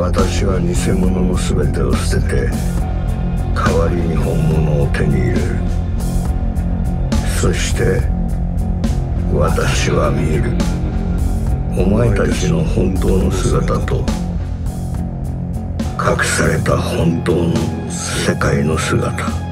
私は偽物の全てを捨てて代わりに本物を手に入れる。そして私は見る。お前たちの本当の姿と隠された本当の世界の姿。